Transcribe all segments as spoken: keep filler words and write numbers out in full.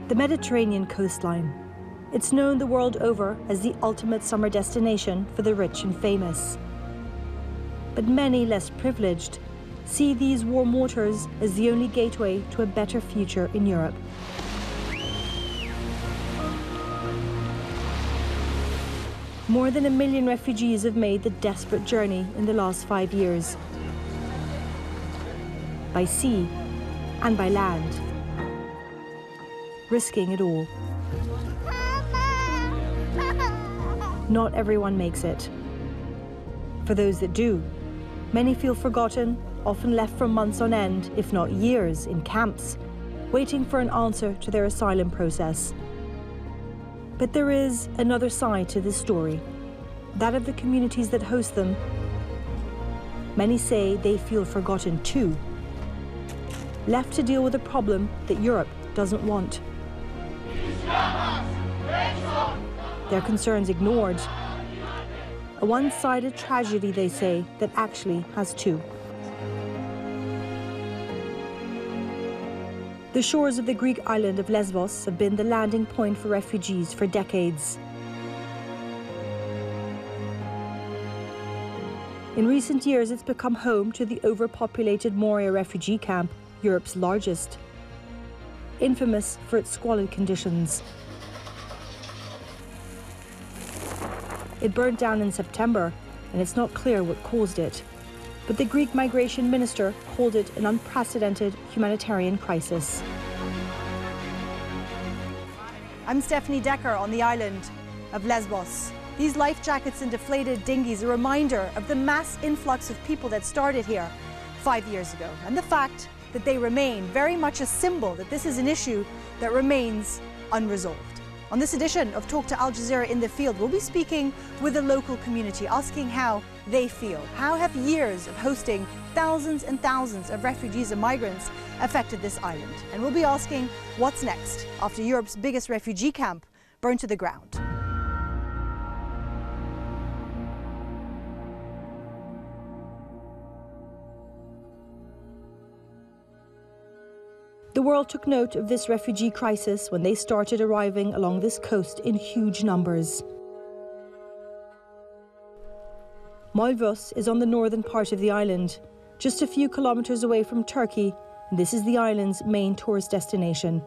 The Mediterranean coastline. It's known the world over as the ultimate summer destination for the rich and famous. But many less privileged see these warm waters as the only gateway to a better future in Europe. More than a million refugees have made the desperate journey in the last five years. By sea and by land. Risking it all. Not everyone makes it. For those that do, many feel forgotten, often left for months on end, if not years, in camps, waiting for an answer to their asylum process. But there is another side to this story, that of the communities that host them. Many say they feel forgotten too, left to deal with a problem that Europe doesn't want. Their concerns ignored. A one-sided tragedy, they say, that actually has two. The shores of the Greek island of Lesbos have been the landing point for refugees for decades. In recent years, it's become home to the overpopulated Moria refugee camp, Europe's largest. Infamous for its squalid conditions. It burned down in September, and it's not clear what caused it. But the Greek migration minister called it an unprecedented humanitarian crisis. I'm Stephanie Decker on the island of Lesbos. These life jackets and deflated dinghies are a reminder of the mass influx of people that started here five years ago, and the fact that they remain very much a symbol that this is an issue that remains unresolved. On this edition of Talk to Al Jazeera in the Field, we'll be speaking with the local community, asking how they feel. How have years of hosting thousands and thousands of refugees and migrants affected this island? And we'll be asking what's next after Europe's biggest refugee camp burned to the ground. The world took note of this refugee crisis when they started arriving along this coast in huge numbers. Lesbos is on the northern part of the island, just a few kilometers away from Turkey, and this is the island's main tourist destination.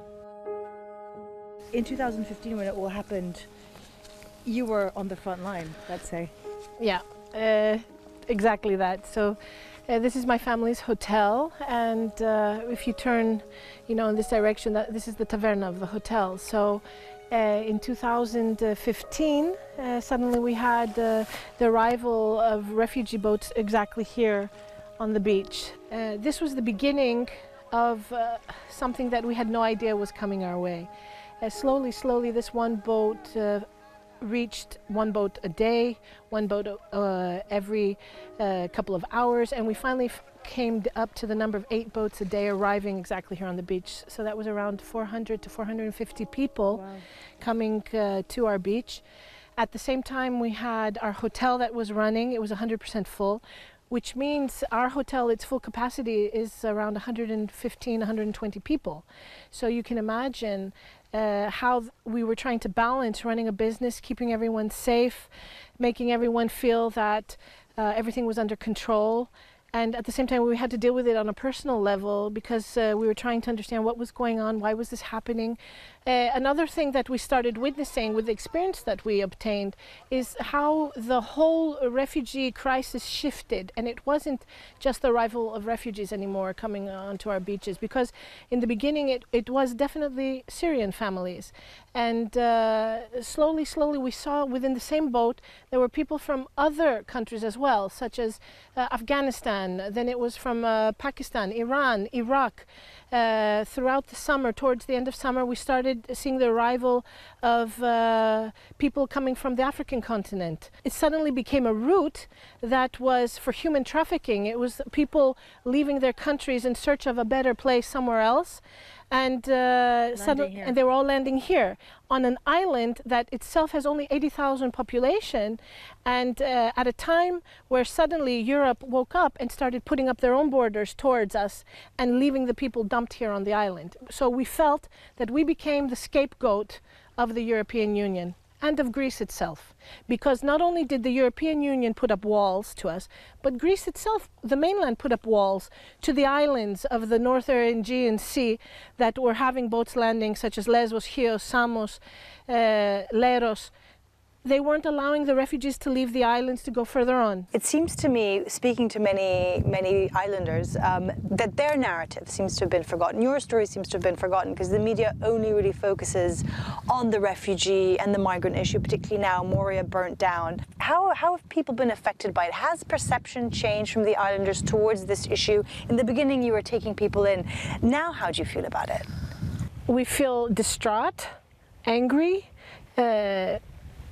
In two thousand fifteen, when it all happened, you were on the front line, let's say. Yeah, uh, exactly that. So. Uh, this is my family's hotel, and uh, if you turn, you know, in this direction, that this is the taverna of the hotel. So, uh, in two thousand fifteen, uh, suddenly we had uh, the arrival of refugee boats exactly here on the beach. Uh, this was the beginning of uh, something that we had no idea was coming our way. Uh, slowly, slowly, this one boat uh, reached one boat a day, one boat uh, every uh, couple of hours, and we finally f came up to the number of eight boats a day arriving exactly here on the beach. So that was around four hundred to four hundred fifty people. Wow. Coming uh, to our beach. At the same time, we had our hotel that was running. It was one hundred percent full, which means our hotel, its full capacity is around one hundred fifteen, one hundred twenty people. So you can imagine uh, how we were trying to balance running a business, keeping everyone safe, making everyone feel that uh, everything was under control. And at the same time, we had to deal with it on a personal level because uh, we were trying to understand what was going on, why was this happening. Uh, another thing that we started witnessing with the experience that we obtained is how the whole refugee crisis shifted. And it wasn't just the arrival of refugees anymore coming onto our beaches, because in the beginning it, it was definitely Syrian families. And uh, slowly, slowly we saw within the same boat there were people from other countries as well, such as uh, Afghanistan, then it was from uh, Pakistan, Iran, Iraq. Uh, throughout the summer, towards the end of summer, we started seeing the arrival of uh, people coming from the African continent. It suddenly became a route that was for human trafficking. It was people leaving their countries in search of a better place somewhere else. and uh, suddenly, and they were all landing here on an island that itself has only eighty thousand population, and uh, at a time where suddenly Europe woke up and started putting up their own borders towards us and leaving the people dumped here on the island. So we felt that we became the scapegoat of the European Union and of Greece itself, because not only did the European Union put up walls to us, but Greece itself, the mainland, put up walls to the islands of the Northern Aegean Sea that were having boats landing, such as Lesbos, Chios, Samos, uh, Leros. They weren't allowing the refugees to leave the islands to go further on. It seems to me, speaking to many, many islanders, um, that their narrative seems to have been forgotten. Your story seems to have been forgotten because the media only really focuses on the refugee and the migrant issue, particularly now Moria burnt down. How, how have people been affected by it? Has perception changed from the islanders towards this issue? In the beginning, you were taking people in. Now, how do you feel about it? We feel distraught, angry. Uh,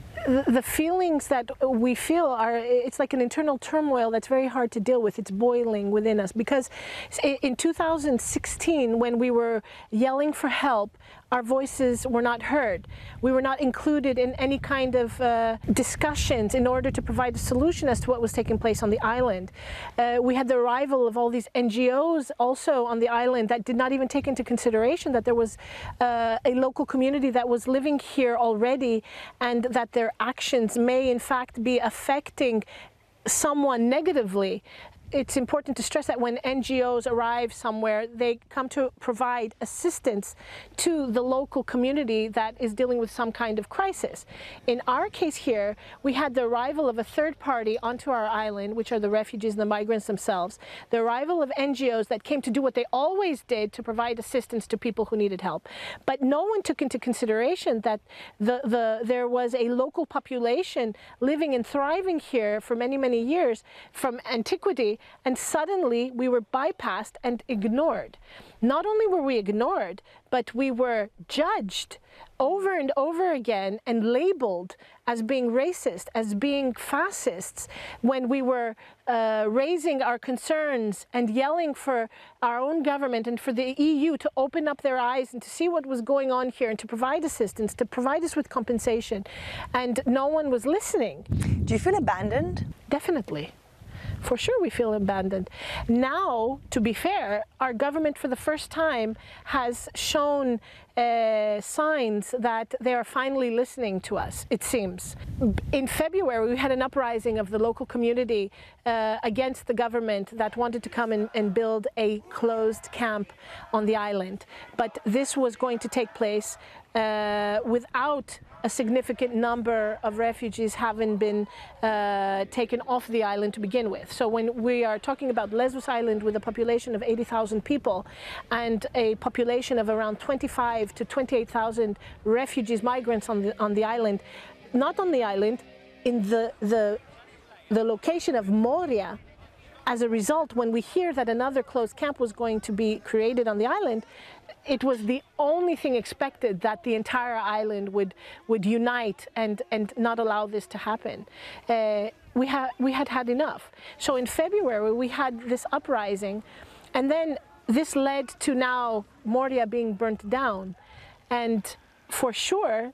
The feelings that we feel are, it's like an internal turmoil that's very hard to deal with. It's boiling within us because in two thousand sixteen, when we were yelling for help, our voices were not heard. We were not included in any kind of uh, discussions in order to provide a solution as to what was taking place on the island. Uh, we had the arrival of all these N G Os also on the island that did not even take into consideration that there was uh, a local community that was living here already, and that their actions may in fact be affecting someone negatively. It's important to stress that when N G Os arrive somewhere, they come to provide assistance to the local community that is dealing with some kind of crisis. In our case here, we had the arrival of a third party onto our island, which are the refugees and the migrants themselves, the arrival of N G Os that came to do what they always did, to provide assistance to people who needed help. But no one took into consideration that the, the, there was a local population living and thriving here for many, many years from antiquity. And suddenly we were bypassed and ignored. Not only were we ignored, but we were judged over and over again and labeled as being racist, as being fascists, when we were uh, raising our concerns and yelling for our own government and for the E U to open up their eyes and to see what was going on here and to provide assistance, to provide us with compensation. And no one was listening. Do you feel abandoned? Definitely. For sure we feel abandoned. Now, to be fair, our government for the first time has shown uh, signs that they are finally listening to us, it seems. In February, we had an uprising of the local community uh, against the government that wanted to come in and build a closed camp on the island. But this was going to take place uh, without a significant number of refugees having been uh, taken off the island to begin with. So when we are talking about Lesbos Island with a population of eighty thousand people and a population of around twenty-five to twenty-eight thousand refugees, migrants on the, on the island, not on the island, in the, the, the location of Moria, as a result, when we hear that another closed camp was going to be created on the island, it was the only thing expected that the entire island would would unite and and not allow this to happen. Uh, we had we had had enough. So in February we had this uprising, and then this led to now Moria being burnt down, and for sure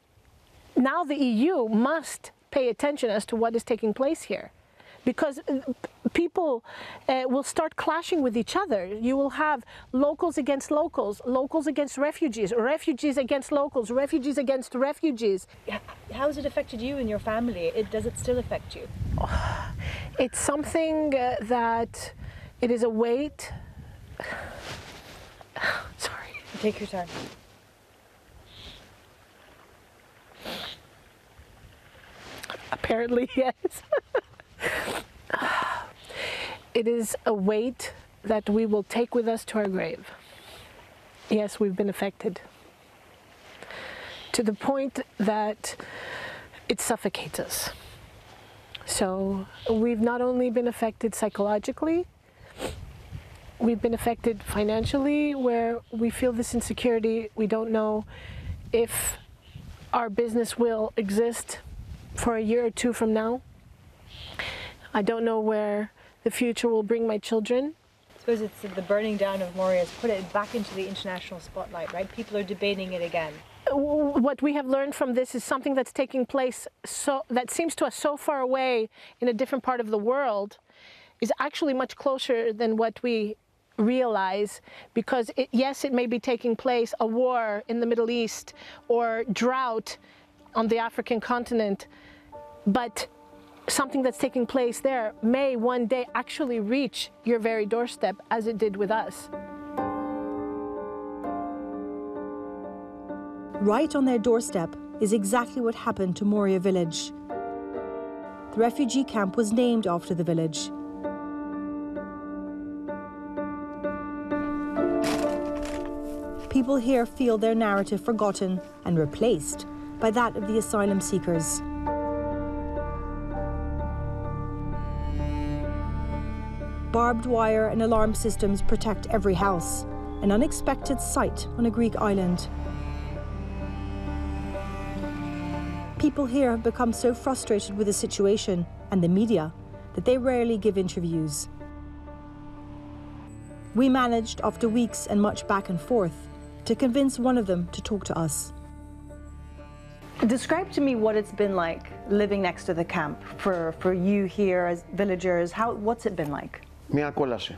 now the E U must pay attention as to what is taking place here. Because people uh, will start clashing with each other. You will have locals against locals, locals against refugees, refugees against locals, refugees against refugees. How has it affected you and your family? It, does it still affect you? It's something uh, that it is a weight. Sorry. Take your time. Apparently, yes. It is a weight that we will take with us to our grave. Yes, we've been affected to the point that it suffocates us. So we've not only been affected psychologically, we've been affected financially, where we feel this insecurity. We don't know if our business will exist for a year or two from now. I don't know where the future will bring my children. suppose it's the burning down of Moria has put it back into the international spotlight, right? People are debating it again. What we have learned from this is something that's taking place so that seems to us so far away in a different part of the world is actually much closer than what we realize, because it, yes, it may be taking place, a war in the Middle East or drought on the African continent, but something that's taking place there may one day actually reach your very doorstep, as it did with us. Right on their doorstep is exactly what happened to Moria village. The refugee camp was named after the village. People here feel their narrative forgotten and replaced by that of the asylum seekers. Barbed wire and alarm systems protect every house, an unexpected sight on a Greek island. People here have become so frustrated with the situation and the media that they rarely give interviews. We managed, after weeks and much back and forth, to convince one of them to talk to us. Describe to me what it's been like living next to the camp for, for you here as villagers. How, what's it been like? Μια κόλαση.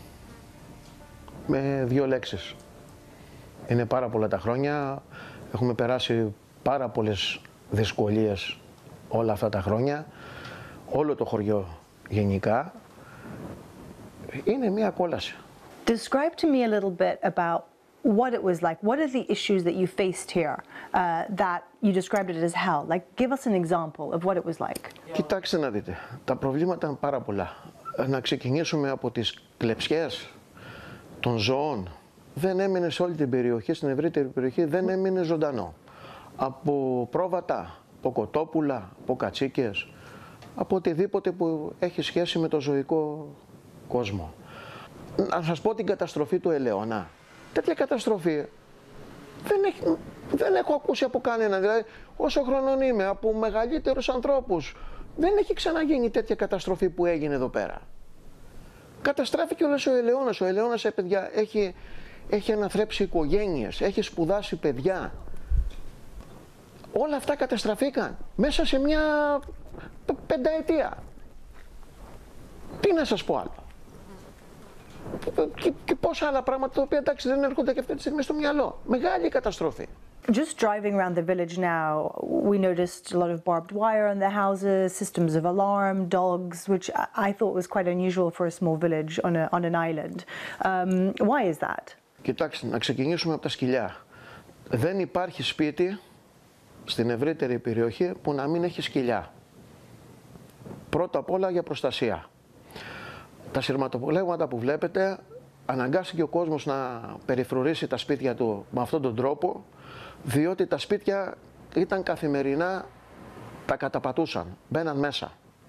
Με δύο λέξεις. Είναι πάρα πολλά τα χρόνια. Έχουμε περάσει πάρα πολλές δυσκολίες όλα αυτά τα χρόνια. Όλο το χωριό γενικά. Είναι μια κόλαση. Describe to me a little bit about what it was like. What are the issues that you faced here uh, that you described it as hell? Like, give us an example of what it was like. Κοιτάξτε να δείτε. Τα προβλήματα είναι πάρα πολλά. Να ξεκινήσουμε από τις κλεψιές των ζώων. Δεν έμεινε σε όλη την περιοχή, στην ευρύτερη περιοχή, δεν έμεινε ζωντανό. Από πρόβατα, από κοτόπουλα, από κατσίκες, από οτιδήποτε που έχει σχέση με το ζωικό κόσμο. Να σας πω την καταστροφή του ελαιώνα. Τέτοια καταστροφή δεν, έχει, δεν έχω ακούσει από κανένα. Δηλαδή, όσο χρονών είμαι, από μεγαλύτερους ανθρώπους, δεν έχει ξαναγίνει τέτοια καταστροφή που έγινε εδώ πέρα. Καταστράφηκε όλος ο ελαιώνας. Ο ελαιώνας, παιδιά, έχει, έχει αναθρέψει οικογένειες, έχει σπουδάσει παιδιά. Όλα αυτά καταστραφήκαν μέσα σε μια πενταετία. Τι να σας πω άλλο. Και, και πόσα άλλα πράγματα τα οποία εντάξει δεν έρχονται και αυτή τη στιγμή στο μυαλό. Μεγάλη καταστροφή. Just driving around the village now, we noticed a lot of barbed wire on the houses, systems of alarm, dogs, which I thought was quite unusual for a small village on, a, on an island. Um, why is that? Κοιτάξτε, να ξεκινήσουμε από τα σκυλιά. Δεν υπάρχει σπίτι στην ευρύτερη περιοχή που να μην έχει σκυλιά. Πρώτα απ' όλα για προστασία. Τα σειρματοπολέγματα που βλέπετε αναγκάστηκε ο κόσμος να περιφρουρήσει τα σπίτια του με αυτόν τον τρόπο, διότι τα σπίτια ήταν καθημερινά, τα καταπατούσαν, μπαίναν μέσα.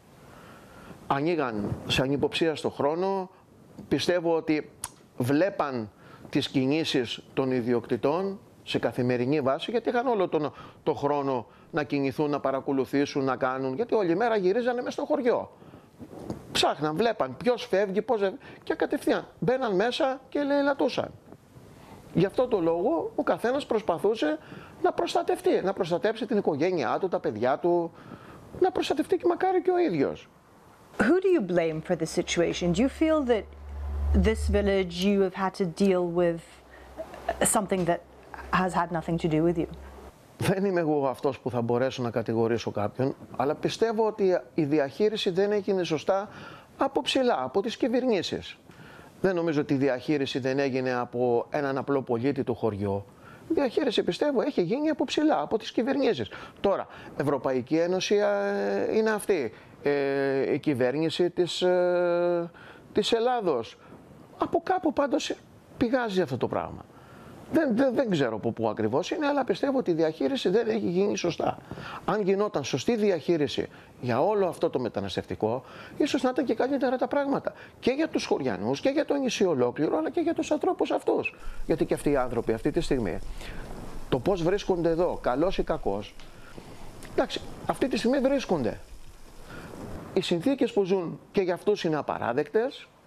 Ανοίγαν σε ανυποψία στο χρόνο, πιστεύω ότι βλέπαν τις κινήσεις των ιδιοκτητών σε καθημερινή βάση, γιατί είχαν όλο τον το χρόνο να κινηθούν, να παρακολουθήσουν, να κάνουν, γιατί όλη μέρα γυρίζανε μέσα στο χωριό. Ψάχναν, βλέπαν ποιος φεύγει, πώς φεύγει και κατευθείαν μπαίναν μέσα και λαιλατούσαν. Γι' αυτό το λόγο ο καθένας προσπαθούσε να προστατευτεί, να προστατέψει την οικογένειά του, τα παιδιά του, να προστατευτεί και μακάρι και ο ίδιος. Who do you blame for the situation? Do you feel that this village you have had to deal with something that has had nothing to do with you? Δεν είμαι εγώ αυτός που θα μπορέσω να κατηγορήσω κάποιον, αλλά πιστεύω ότι η διαχείριση δεν έγινε σωστά από ψηλά, από τις κυβερνήσεις. Δεν νομίζω ότι η διαχείριση δεν έγινε από έναν απλό πολίτη του χωριού. Η διαχείριση, πιστεύω, έχει γίνει από ψηλά, από τις κυβερνήσεις. Τώρα, Ευρωπαϊκή Ένωση ε, είναι αυτή. Ε, η κυβέρνηση της, ε, της Ελλάδος. Από κάπου πάντως πηγάζει αυτό το πράγμα. Δεν, δεν, δεν ξέρω από πού ακριβώς είναι, αλλά πιστεύω ότι η διαχείριση δεν έχει γίνει σωστά. Αν γινόταν σωστή διαχείριση για όλο αυτό το μεταναστευτικό, ίσως να ήταν και καλύτερα τα πράγματα. Και για τους χωριανούς και για το νησί ολόκληρο, αλλά και για τους ανθρώπους αυτούς. Γιατί και αυτοί οι άνθρωποι αυτή τη στιγμή, το πώς βρίσκονται εδώ, καλός ή κακός, εντάξει, αυτή τη στιγμή βρίσκονται. Οι συνθήκες που ζουν και για αυτούς είναι απαράδεκτες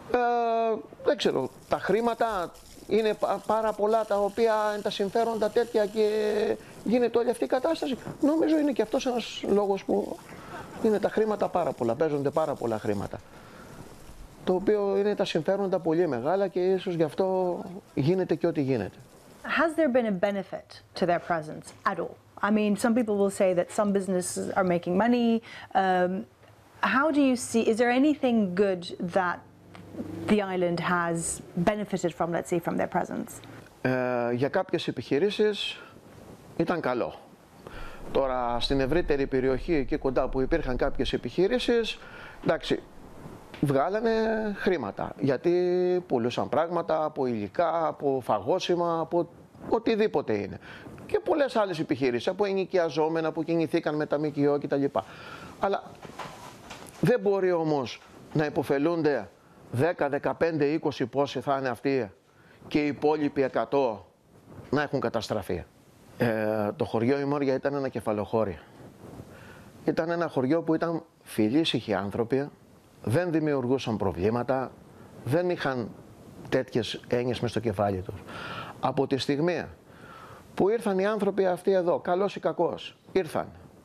Ε, δεν ξέρω, τα χρήματα είναι πάρα πολλά τα οποία είναι τα συμφέροντα τέτοια και γίνεται όλη αυτή η κατάσταση. Νομίζω είναι και αυτός ένας λόγος που είναι τα χρήματα πάρα πολλά, παίζονται πάρα πολλά χρήματα. Το οποίο είναι τα συμφέροντα πολύ μεγάλα και ίσως γι' αυτό γίνεται και ό,τι γίνεται. Has there been a benefit to their presence at all? I mean, some people will say that some businesses are making money. Um, how do you see, is there anything good that the island has benefited from, let's say, from their presence? Ε, για κάποιες επιχειρήσεις ήταν καλό. Τώρα στην ευρύτερη περιοχή εκεί κοντά που υπήρχαν κάποιες επιχειρήσεις, εντάξει, βγάλανε χρήματα γιατί πουλούσαν πράγματα από υλικά, από φαγόσιμα, από οτιδήποτε είναι. Και πολλές άλλες επιχειρήσεις, από ενοικιαζόμενα που κινηθήκαν με τα ΜΚΟ κτλ. Αλλά δεν μπορεί όμως να υποφελούνται δέκα, δεκαπέντε, είκοσι πόσοι θα είναι αυτοί και οι υπόλοιποι εκατό να έχουν καταστραφεί. Ε, το χωριό η Μόρια ήταν ένα κεφαλοχώρι. Ήταν ένα χωριό που ήταν φιλήσυχοι άνθρωποι, δεν δημιουργούσαν προβλήματα, δεν είχαν τέτοιες έννοιες μες στο κεφάλι τους. Από τη στιγμή που ήρθαν οι άνθρωποι αυτοί εδώ, καλός ή κακός, ήρθαν.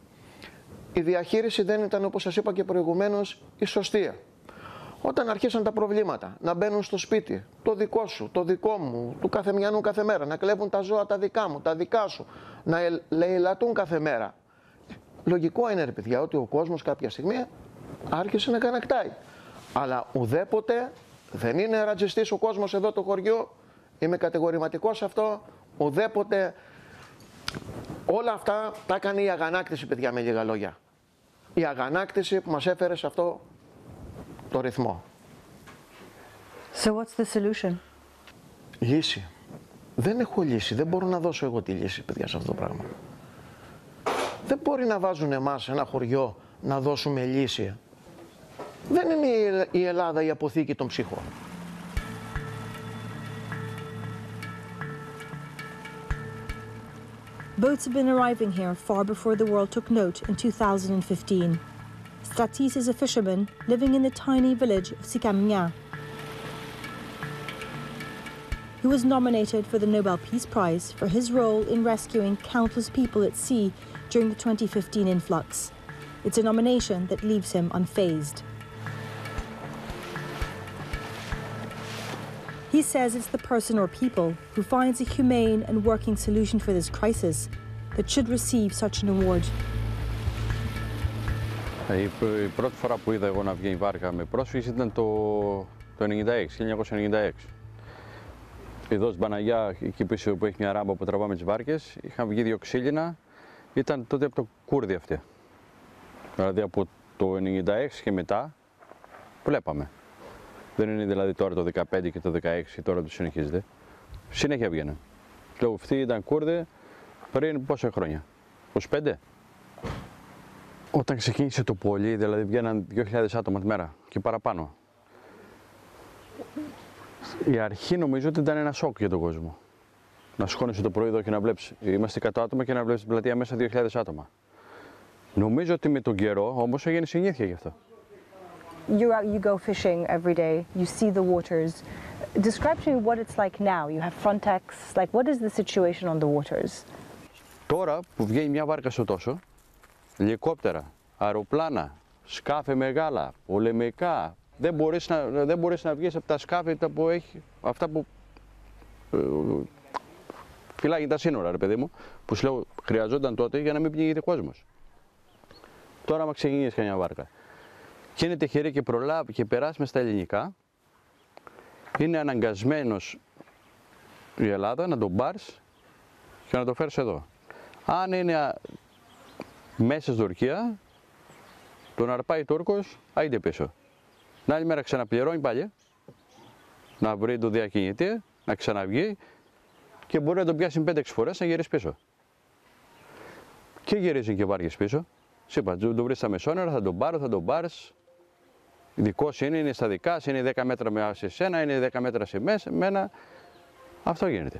Η διαχείριση δεν ήταν, όπως σας είπα και προηγουμένως, η σωστή. Όταν αρχίσαν τα προβλήματα, να μπαίνουν στο σπίτι, το δικό σου, το δικό μου, του καθεμιανού κάθε μέρα, να κλέβουν τα ζώα τα δικά μου, τα δικά σου, να λαιλατούν κάθε μέρα. Λογικό είναι, ρε παιδιά, ότι ο κόσμος κάποια στιγμή άρχισε να κανακτάει. Αλλά ουδέποτε δεν είναι ρατσιστής ο κόσμος εδώ το χωριό, είμαι κατηγορηματικός σε αυτό, ουδέποτε. Όλα αυτά τα έκανε η αγανάκτηση, παιδιά, με λίγα λόγια. Η αγανάκτηση που μας έφερε σε αυτό το ρυθμό. So what's the solution? Λύση. Δεν έχω λύση. Δεν μπορώ να δώσω εγώ τη λύση, παιδιά, σε αυτό το πράγμα. Δεν μπορεί να βάζουν εμάς ένα χωριό να δώσουμε λύση. Δεν είναι η Ελλάδα η αποθήκη των ψυχών. Boats have been arriving here far before the world took note in two thousand fifteen. Stratis is a fisherman living in the tiny village of Sikamnya. He was nominated for the Nobel Peace Prize for his role in rescuing countless people at sea during the twenty fifteen influx. It's a nomination that leaves him unfazed. He says it's the person or people who finds a humane and working solution for this crisis that should receive such an award. Η πρώτη φορά που είδα εγώ να βγει η βάρκα με πρόσφυγες ήταν το, το ενενήντα έξι, χίλια εννιακόσια ενενήντα έξι. Εδώ στην Παναγιά, εκεί πίσω που έχει μια ράμπα που τραβάμε τις βάρκες, είχαν βγει δύο ξύλινα, ήταν τότε από το Κούρδι αυτή. Δηλαδή από το ενενήντα έξι και μετά βλέπαμε. Δεν είναι δηλαδή τώρα το δεκαπέντε και το δεκαέξι, τώρα το συνεχίζεται. Συνέχεια βγαίνουν. Λέω, αυτοί ήταν Κούρδοι πριν πόσα χρόνια, είκοσι πέντε. Όταν ξεκίνησε το πολύ, δηλαδή βγαίναν δύο χιλιάδες άτομα τη μέρα και παραπάνω. Η αρχή νομίζω ότι ήταν ένα σοκ για τον κόσμο. Να σηκώνεσαι το πρωί εδώ και να βλέπεις, είμαστε εκατό άτομα και να βλέπεις την πλατεία μέσα δύο χιλιάδες άτομα. Νομίζω ότι με τον καιρό όμως έγινε συνήθεια γι' αυτό. You're out, you go fishing every day, you see the waters. Describe to me what it's like now. You have Frontex, like what is the situation on the waters? Τώρα που βγαίνει μια βάρκα στο τόσο, ελικόπτερα, αεροπλάνα, σκάφη μεγάλα, πολεμικά, δεν μπορείς να, δεν μπορείς να βγεις από τα σκάφη τα που έχει, αυτά που ε, φυλάγει τα σύνορα, ρε παιδί μου, που σου λέω χρειαζόταν τότε για να μην πνίγεται κόσμος. Τώρα άμα ξεκινήσει κανένα βάρκα και είναι τυχερή και προλάβει και περάσει μες στα ελληνικά, είναι αναγκασμένος η Ελλάδα να τον πάρεις και να το φέρεις εδώ. Αν είναι μέσα στην Τουρκία, τον αρπάει Τούρκος, άιντε πίσω. Την άλλη μέρα ξαναπληρώνει πάλι, να βρει το διακινητή, να ξαναβγεί και μπορεί να τον πιάσει πέντε έξι φορές να γυρίσει πίσω. Και γυρίζει και βάρκες πίσω. Σου είπα, τον βρεις στα μεσόνερα, θα τον πάρω, θα τον πάρεις. Δικός είναι, είναι στα δικά σου, είναι δέκα μέτρα σε σένα, είναι δέκα μέτρα σε μένα. Αυτό γίνεται.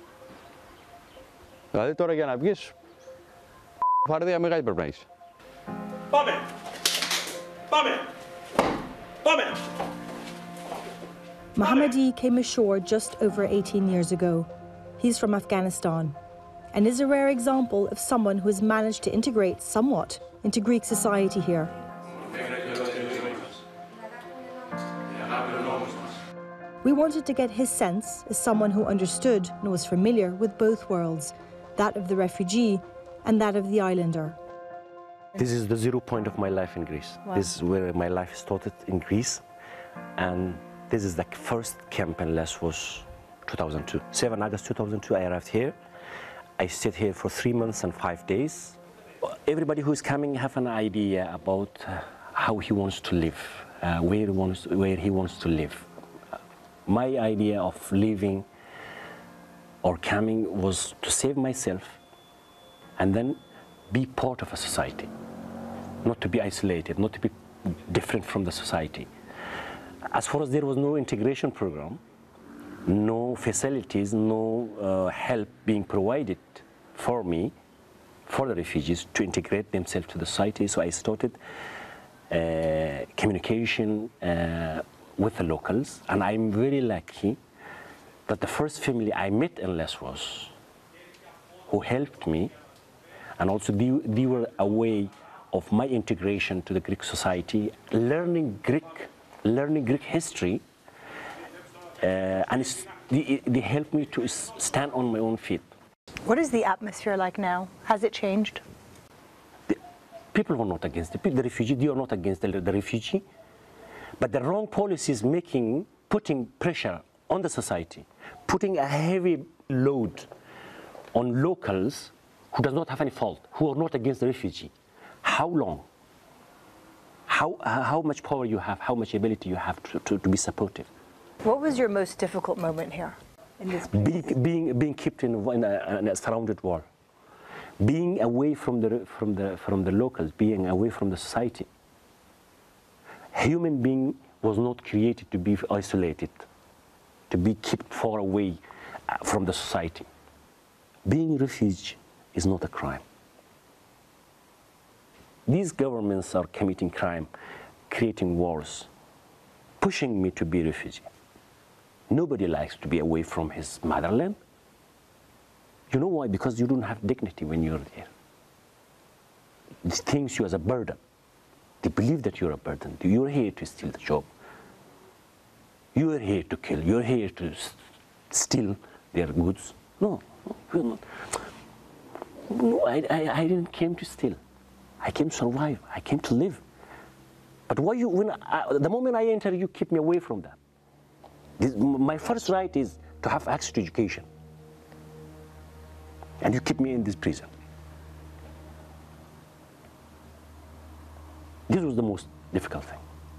Δηλαδή τώρα για να βγεις, φαρδία μεγάλη πρέπει να έχεις. Πάμε! Πάμε! Πάμε! Mohammadi came ashore just over eighteen years ago. He's from Afghanistan and is a rare example of someone who has managed to integrate somewhat into Greek society here. We wanted to get his sense as someone who understood and was familiar with both worlds, that of the refugee and that of the islander. This is the zero point of my life in Greece. Wow. This is where my life started in Greece. And this is the first camp in Lesbos, two thousand two. seventh of August two thousand two, I arrived here. I stayed here for three months and five days. Everybody who is coming have an idea about uh, how he wants to live, uh, where, he wants, where he wants to live. Uh, my idea of living or coming was to save myself and then be part of a society, not to be isolated, not to be different from the society. As far as there was no integration program, no facilities, no uh, help being provided for me, for the refugees to integrate themselves to the society, so I started uh, communication uh, with the locals, and I'm very lucky that the first family I met in Lesbos who helped me, and also they, they were a way of my integration to the Greek society, learning Greek, learning Greek history, uh, and it's, they, they helped me to stand on my own feet. What is the atmosphere like now? Has it changed? The people are not against the, the refugee, they are not against the, the refugee, but the wrong policies making, putting pressure on the society, putting a heavy load on locals who does not have any fault, who are not against the refugee. How long? How, how much power you have, how much ability you have to, to, to be supportive. What was your most difficult moment here in this place? Being, being, being kept in, in, a, in a surrounded wall. Being away from the, from, the, from the locals, being away from the society. Human being was not created to be isolated, to be kept far away from the society. Being a refugee is not a crime. These governments are committing crime, creating wars, pushing me to be a refugee. Nobody likes to be away from his motherland. You know why? Because you don't have dignity when you're there. They think you as a burden. They believe that you're a burden. You're here to steal the job. You're here to kill. You're here to steal their goods. No, no, you're not. No, I, I, I didn't came to steal. I came to survive. I came to live. But why you, when I, the moment I enter, you keep me away from that. This, my first right is to have access to education. And you keep me in this prison. This was the most difficult thing.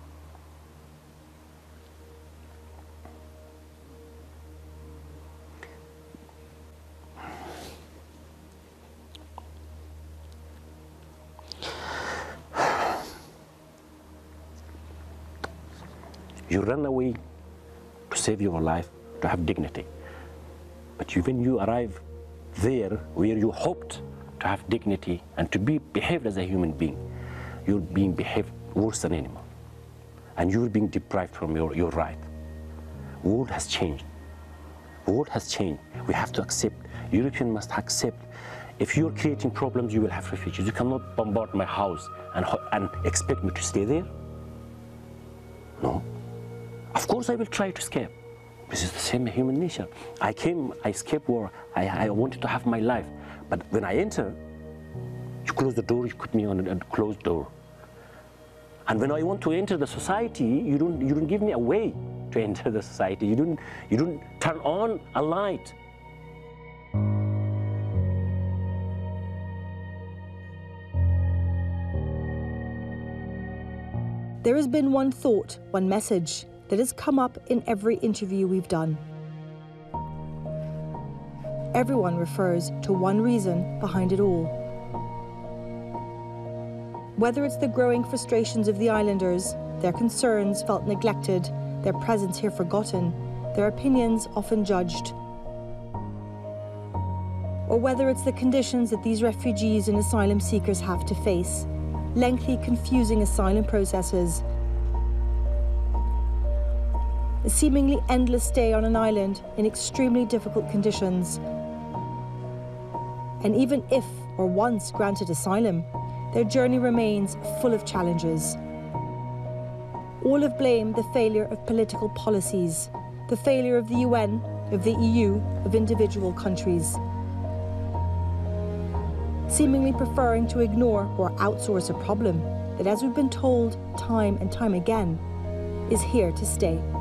You run away to save your life, to have dignity. But you, when you arrive there where you hoped to have dignity and to be behaved as a human being, you're being behaved worse than animal. And you're being deprived from your, your right. The world has changed. The world has changed. We have to accept. Europeans must accept. If you're creating problems, you will have refugees. You cannot bombard my house and, and expect me to stay there. No. Of course I will try to escape. This is the same human nature. I came, I escaped war, I, I wanted to have my life. But when I enter, you close the door, you put me on a closed door. And when I want to enter the society, you don't, you don't give me a way to enter the society. You don't, you don't turn on a light. There has been one thought, one message that has come up in every interview we've done. Everyone refers to one reason behind it all. Whether it's the growing frustrations of the islanders, their concerns felt neglected, their presence here forgotten, their opinions often judged, or whether it's the conditions that these refugees and asylum seekers have to face, lengthy, confusing asylum processes, a seemingly endless stay on an island in extremely difficult conditions. And even if, or once granted asylum, their journey remains full of challenges. All have blamed the failure of political policies, the failure of the U N, of the E U, of individual countries, seemingly preferring to ignore or outsource a problem that, as we've been told time and time again, is here to stay.